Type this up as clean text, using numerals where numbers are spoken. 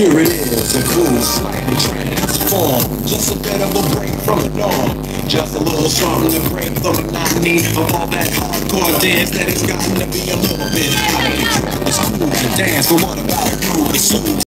Here it is, a cool, slightly transformed. Just a bit of a break from the norm. Just a little something to break the monotony of all that hardcore dance that it's gotten to be a little bit hot. It's cool to dance, but what about a groove? It's